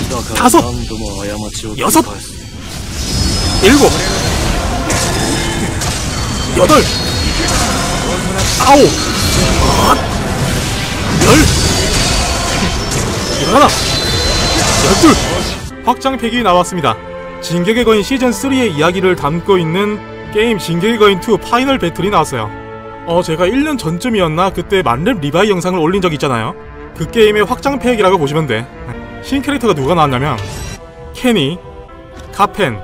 다섯, 여섯, 일곱, 여덟, 아홉, 열, 열하나, 열둘. 확장팩이 나왔습니다. 진격의 거인 시즌3의 이야기를 담고 있는 게임 진격의 거인 2 파이널 배틀이 나왔어요. 제가 1년 전쯤이었나 그때 만렙 리바이 영상을 올린 적 있잖아요. 그 게임의 확장팩이라고 보시면 돼. 신캐릭터가 누가 나왔냐면 케니, 카펜,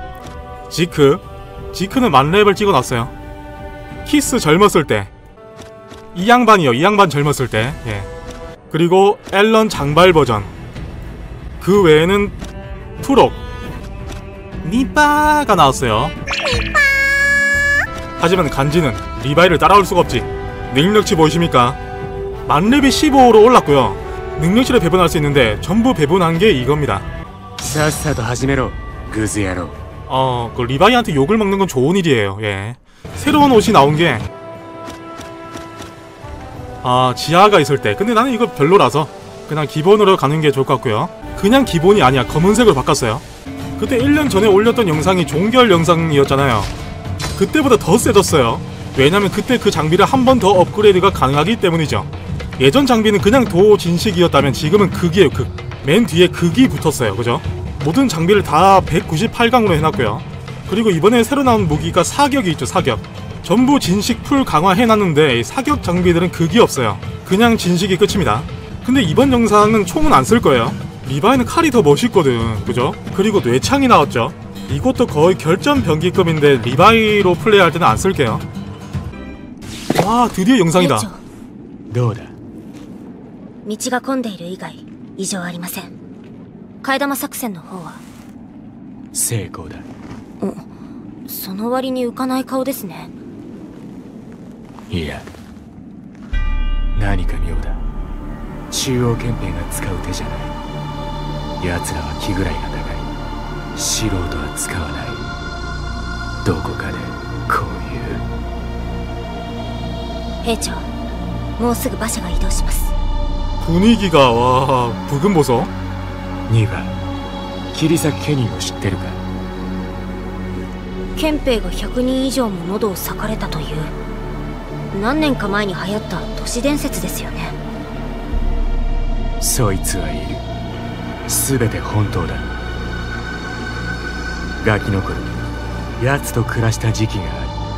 지크는 만렙을 찍어놨어요. 키스 젊었을 때, 이 양반이요. 이 양반 젊었을 때. 예. 그리고 앨런 장발 버전. 그 외에는 투록, 니빠가 나왔어요. 하지만 간지는 리바이를 따라올 수가 없지. 능력치 보이십니까? 만렙이 15로 올랐고요. 능력치를 배분할 수 있는데 전부 배분한 게 이겁니다. 사사도 하지메로 그즈야로. 그 리바이한테 욕을 먹는 건 좋은 일이에요. 예. 새로운 옷이 나온 게 지하가 있을 때. 근데 나는 이거 별로라서 그냥 기본으로 가는 게 좋을 것 같고요. 그냥 기본이 아니야. 검은색으로 바꿨어요. 그때 1년 전에 올렸던 영상이 종결 영상이었잖아요. 그때보다 더 세졌어요. 왜냐면 그때 그 장비를 한 번 더 업그레이드가 가능하기 때문이죠. 예전 장비는 그냥 도 진식이었다면 지금은 극이에요. 극. 맨 뒤에 극이 붙었어요. 그죠? 모든 장비를 다 198강으로 해놨고요. 그리고 이번에 새로 나온 무기가 사격이 있죠. 사격. 전부 진식 풀 강화해놨는데 사격 장비들은 극이 없어요. 그냥 진식이 끝입니다. 근데 이번 영상은 총은 안 쓸 거예요. 리바이는 칼이 더 멋있거든. 그죠? 그리고 뇌창이 나왔죠. 이것도 거의 결전 병기급인데 리바이로 플레이할 때는 안 쓸게요. 와, 드디어 영상이다. どうだ。 道が混んでいる以外異常ありません。替え玉作戦の方は成功だ。 その割に浮かない顔ですね。 いや、何か妙だ。中央憲兵が使う手じゃない。奴らは気ぐらいが高い。素人は使わない。どこかでこういう。 兵長、もうすぐ馬車が移動します。 분위기가 와 부금 보소. ニバ、切り裂きケニーを知ってるか。 憲兵が100人以上も喉を裂かれたという、何年か前に流行った都市伝説ですよね。 そいつはいる。全て本当だ。ガキの頃奴と暮らした時期があ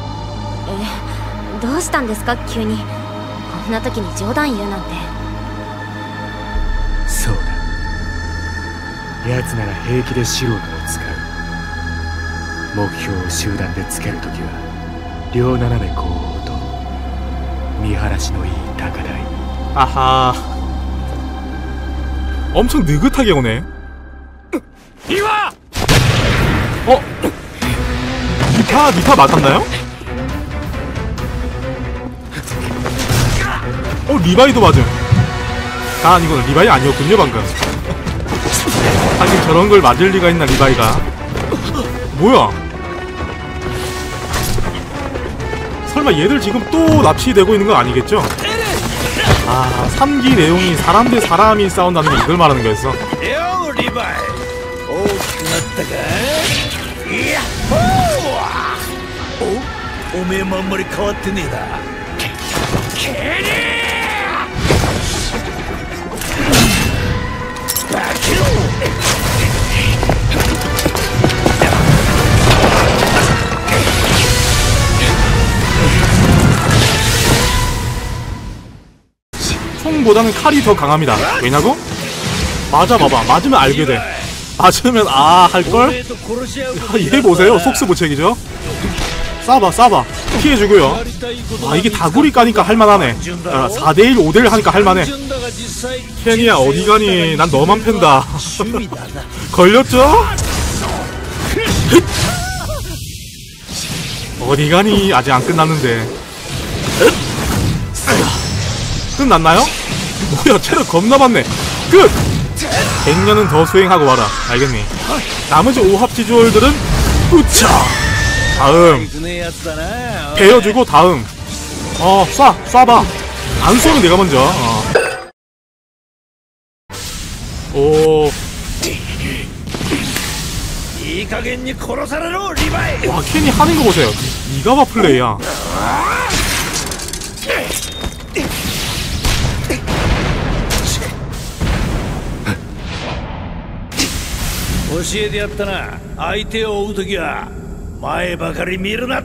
る。 どうしたんですか急に。こんな時に冗談言うなんて。 そうだ。奴なら平気で素人を使う。目標を集団でつけるときは両斜め後方と見晴らしのいい高台。 아하. 엄청 느긋하게 오네. 이와! 니파 맞았나요? 리바이도 맞음. 이건 리바이 아니었군요 방금. 하긴 저런 걸 맞을 리가 있나 리바이가. 뭐야? 설마 얘들 지금 또 납치되고 있는 건 아니겠죠? 3기 내용이 사람 대 사람이 싸운다는 게 이걸 말하는 거였어. 총보다는 칼이 더 강합니다. 왜냐고? 맞아봐봐. 맞으면 알게 돼. 맞으면 할걸? 얘 보세요. 속수무책이죠? 쏴봐. 피해주고요. 이게 다구리 까니까 할만하네. 4대1, 5대1 하니까 할만해. 케니야 어디가니? 난 너만 팬다. 걸렸죠? 어디가니? 아직 안 끝났는데. 끝났나요? 뭐야, 체력 겁나 많네. 끝! 100년은 더 수행하고 와라. 알겠니? 나머지 오합지졸들은 우차! 다음 베어주고 다음 쏴봐. 안 쏘면 내가 먼저. 오 와, 켄이 하는 거 보세요. 이가와 플레이야. 教えてやったな。相手を追うときは前ばかり見るなって。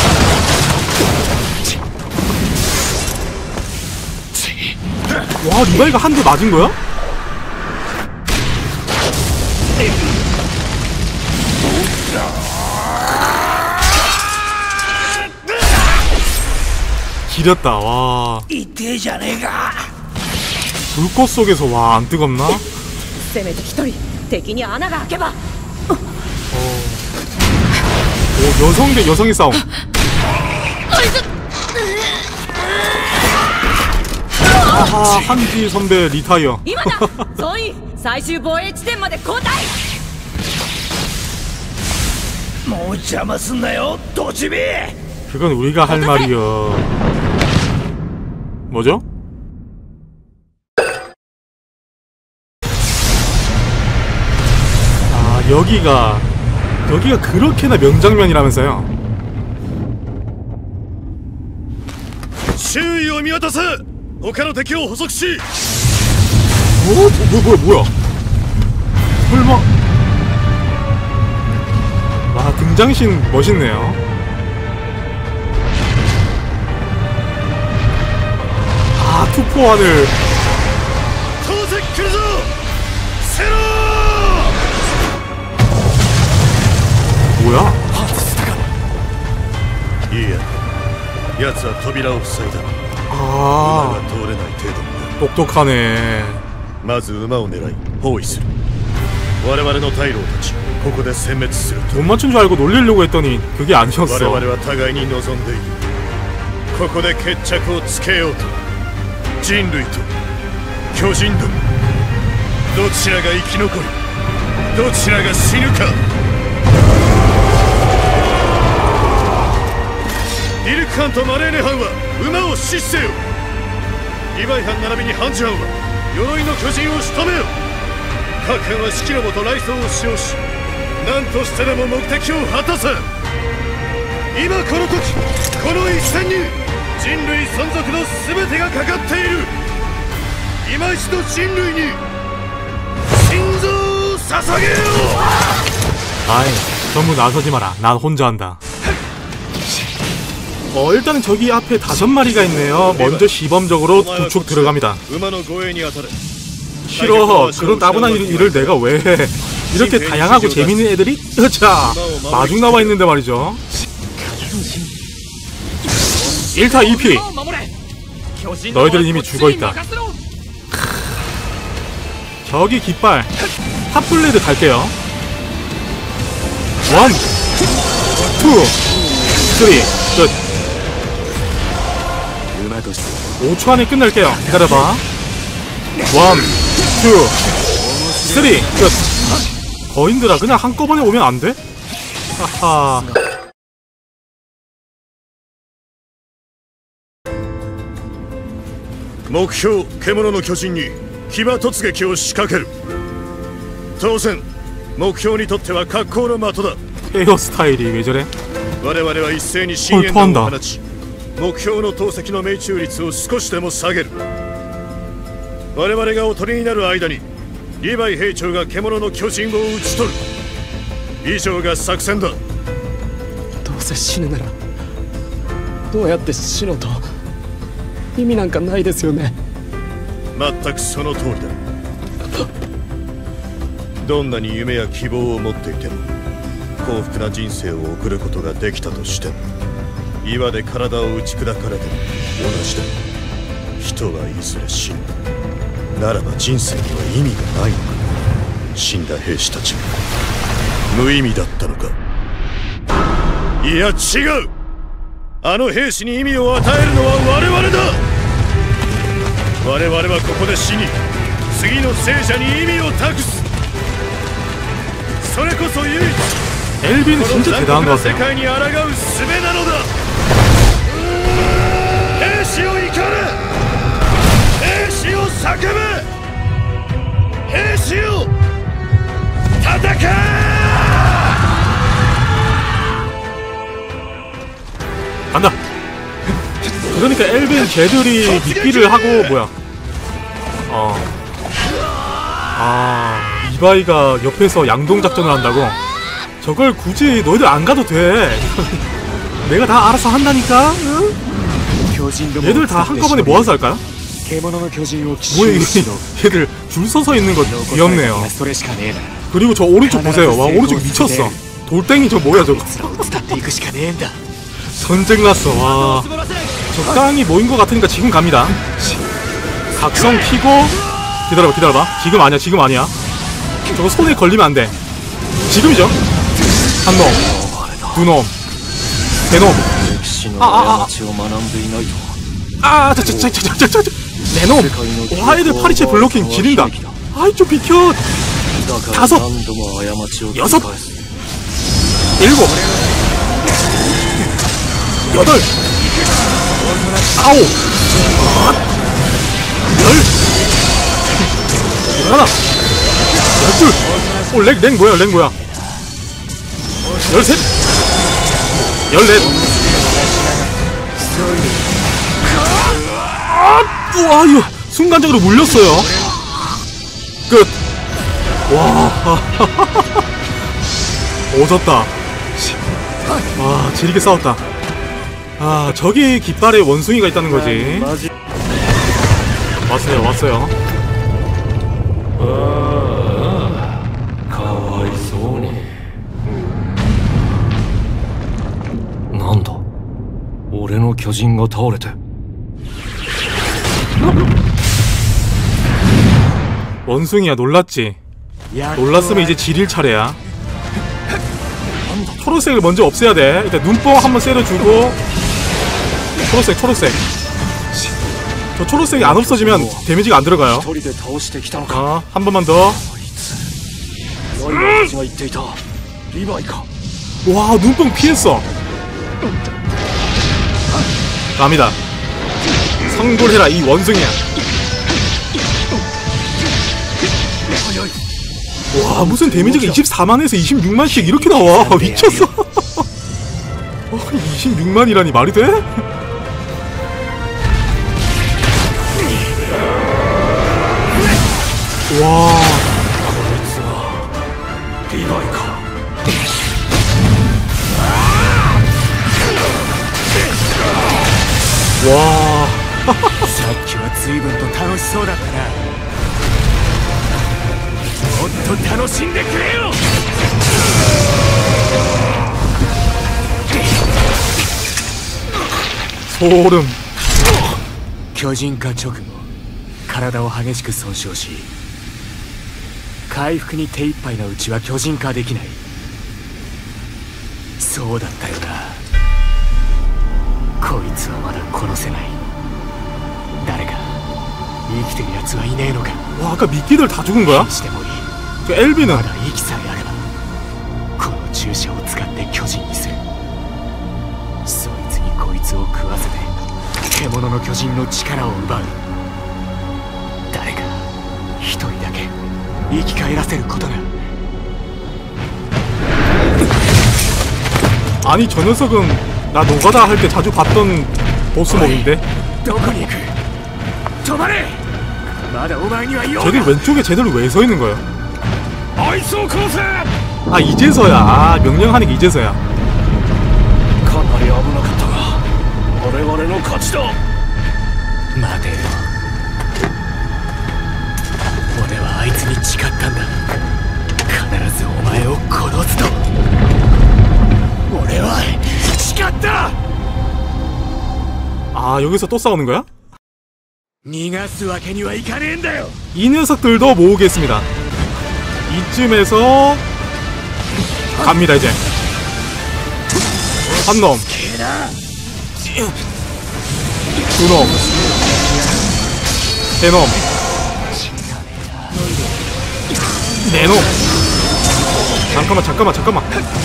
와, 리바이가 한 대 맞은 거야? 지렸다. 와. 불꽃 속에서 와, 안 뜨겁나? 오, 여성 대 여성의 싸움. 아하, 한지 선배 리타이어. 그건 우리가 할 말이여. 뭐죠? 아, 여기가 그렇게나 명장면이라면서요. 周囲を見渡せ。他の敵を捕捉し。 뭐야? 설마? 와, 등장신 멋있네요. 아, 투포환을. 뭐야? いいや、奴は扉を塞いだ。 아, 馬が通れない程度。 똑똑하네. まず馬を狙い包囲する。我々の退路を断ち、ここで殲滅する。 못 맞춘 줄 알고 놀리려고 했더니 그게 我 아니었어. 々は互いに望んでいる。ここで決着をつけようと。人類と巨人ども、どちらが生き残り、どちらが死ぬか。イルクハンとマレーネ藩は馬を死せよ。リヴァイ藩並びにハンジ藩は鎧の巨人を仕留めよ。各藩は士気のもと雷装を使用し、何としてでも目的を果たせ。今この時、この一戦に人類存続の全てがかかっている。今一度人類に心臓を捧げよう。 아이, 전부 나서지 마라. 난 혼자 한다. 일단은 저기 앞에 5마리가 있네요. 먼저 시범적으로 두 축 들어갑니다. 싫어. 그런 따분한 일을 내가 왜 해. 이렇게 다양하고 재밌는 애들이 자 마중 나와 있는데 말이죠. 1타 2피. 너희들은 이미 죽어있다. 저기 깃발 핫블레드 갈게요. 1 2 3 끝. 5초 안에 끝낼게요. 기다려봐. 1 2 3 끝. 거인들아, 그냥 한꺼번에 오면 안 돼? 하하. 목표獣の巨人に騎馬突撃を仕掛ける。当然目標にとっては格好の的だ。 헤어스타일이 왜 저래? 我々は一斉に深淵弾を放ち、目標の投石の命中率を少しでも下げる。我々がおとりになる間にリヴァイ兵長が獣の巨人を討ち取る。以上が作戦だ。 どうせ死ぬならどうやって死のうと意味なんかないですよね。 全くその通りだ。どんなに夢や希望を持っていても幸福な人生を送ることができたとしても、岩で体を打ち砕かれても同じだ。人はいずれ死ぬ。ならば人生には意味がないのか。死んだ兵士たちが無意味だったのか。いや違う。あの兵士に意味を与えるのは我々だ。我々はここで死に、次の聖者に意味を託す。それこそ唯一 엘빈은 진짜 대단한 것 같아요. 世界に抗う術なのだ。兵士を怒れ。兵士を叫べ。兵士を戦え。 그러니까 엘빈 쟤들이 미끼를 하고 뭐야 이바이가 옆에서 양동작전을 한다고? 저걸 굳이 너희들 안 가도 돼. 내가 다 알아서 한다니까? 응? 얘들 다 한꺼번에 모아서 할까요? 뭐야 얘들 줄 서서 있는 거 귀엽네요. 그리고 저 오른쪽 보세요. 와 오른쪽 미쳤어. 돌덩이 저 뭐야 저거. 전쟁 났어. 와 적당히 모인 것 같으니까 지금 갑니다. 각성 키고 기다려봐. 지금 아니야. 저거 손에 걸리면 안 돼. 지금이죠. 한 놈, 두 놈, 세 놈. 네 놈. 와 애들 파리채 블로킹 지린다. 아이 좀 비켜. 다섯, 여섯, 일곱, 여덟, 아홉, 열, 하나, 열둘. 오 렉 뭐야? 열셋, 열넷. 와 이거 순간적으로 물렸어요. 끝. 와 오졌다. 와 지리게 싸웠다. 아 저기 깃발에 원숭이가 있다는 거지. 왔어요. 난다. 俺の巨人が倒れて 원숭이야 놀랐지? 놀랐으면 이제 지릴 차례야. 초록색을 먼저 없애야 돼. 일단 눈뽕 한번 때려주고. 초록색. 저 초록색이 안 없어지면 데미지가 안 들어가요. 한 번만 더. 와 눈뽕 피했어. 갑니다. 성불해라 이 원숭이야. 와 무슨 데미지가 24만에서 26만씩 이렇게 나와. 미쳤어. 26만이라니 말이 돼? 와 와. さっきは随分と楽しそうだったな。もっと楽しんでくれよ。 소름. 巨人化直後、体を激しく損傷し、回復に手一杯のうちは巨人化できない。そうだったよな。こいつはまだ殺せない。誰か生きてる奴はいねえのか。 와 아까 미끼들 다 죽은 거야? してもいい。 그 엘비는 まだ息さえあれば、この注射を使って巨人にする。そいつにこいつを食わせて獣の巨人の力を奪う。誰か一人だけ生き返らせることが。 아니 저 녀석은 나 노가다 할 때 자주 봤던 보스몹인데? どこに行く。止まれ。まだお前には用が。 쟤들 왼쪽에 쟤들 왜 서 있는 거야? あいつを殺せ。 아 이제서야. 아 명령하니까 이제서야. かなり危なかったが我々の勝ちだ。 待てよ。俺はあいつに誓ったんだ。必ずお前を殺すと。俺は誓った。 아 여기서 또 싸우는 거야? 逃がすわけにはいかねえんだよ。 이 녀석들도 모으겠습니다. 이쯤에서 갑니다 이제. 한 놈, 두 놈, 세 놈, 네 놈. 잠깐만.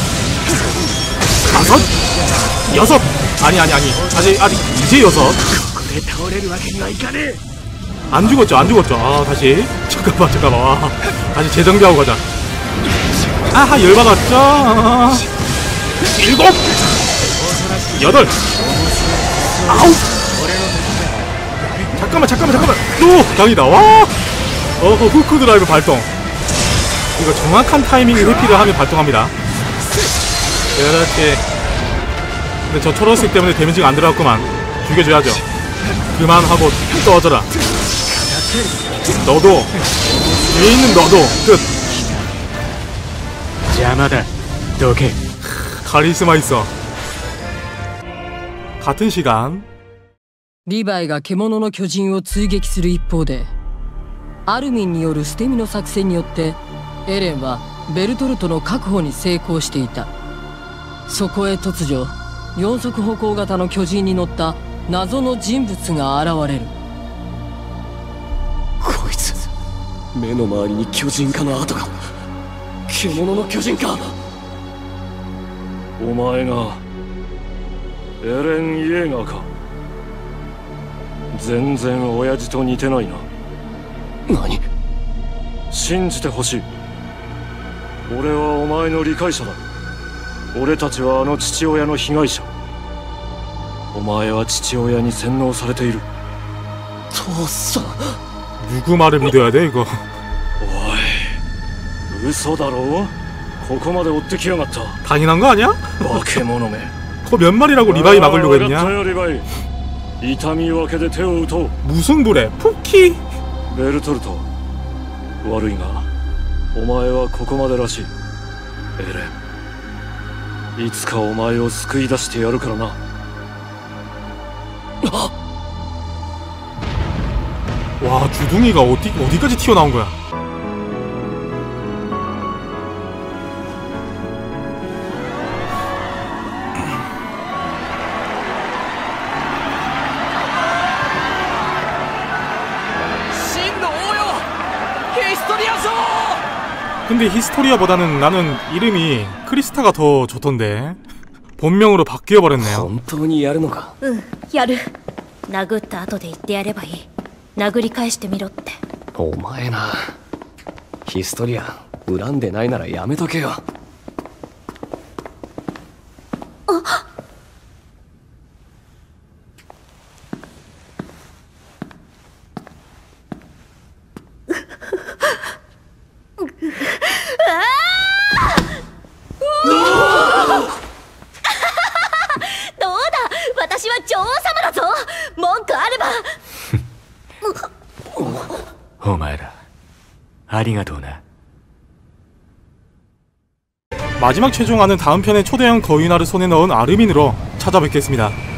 다섯, 여섯. 아니. 아직 이제 여섯. ここで倒れるわけにはいかねえ。 안 죽었죠. 아 다시. 잠깐만. 와. 다시 재정비하고 가자. 아하 열받았죠. 일곱, 여덟, 아홉, 잠깐만. 오! 강이다. 와! 후크 드라이브 발동. 이거 정확한 타이밍에 회피를 하면 발동합니다. 그렇지. 근데 저 초록색 때문에 데미지가 안 들어갔구만. 죽여줘야죠. 그만하고 떠져라. 너도 뒤에 있는 너도 끝. 邪魔だどけ 카리스마 있어. 같은 시간 リヴァイが獣の巨人を追撃する一方で、アルミンによる捨て身の作戦によってエレンはベルトルトの確保に成功していた。そこへ突如四足歩行型の巨人に乗った謎の人物が現れる。 こいつ目の周りに巨人化の跡が。獣の巨人か。 お前がエレン・イエーガーか。全然親父と似てないな。 何？ 信じてほしい。俺はお前の理解者だ。俺たちはあの父親の被害者。お前は父親に洗脳されている。 父さん。 누구 말을 믿어야 돼 이거? おい、嘘だろ？ここまで追ってきやがった。 당연한 거 아니야? 化け物め。 그 몇 마리라고 리바이 막으려고 했냐? リヴァイ。痛み分けで手を打とう。 무슨 불에? 푸키? ベルトルト、悪いがお前はここまでらしい。エレン、いつかお前を救い出してやるからな。 와, 주둥이가 어디까지 튀어나온 거야? 근데 히스토리아보다는 나는 이름이 크리스타가 더 좋던데. 본명으로 바뀌어버렸네요. 本当にやるのか。 やる。殴った後で言ってやればいい。殴り返してみろって。 お前な。ヒストリア恨んでないならやめとけよ。 私は女王様だぞ。文句あれば。 お前らありがとうな。 마지막 최종화는 다음 편에 초대형 거인화를 손에 넣은 아르민으로 찾아뵙겠습니다.